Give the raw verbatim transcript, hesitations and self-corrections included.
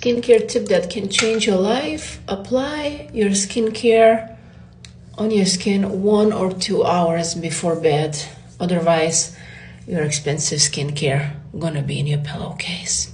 skincare tip that can change your life. Apply your skincare on your skin one or two hours before bed. Otherwise, your expensive skincare gonna be in your pillowcase.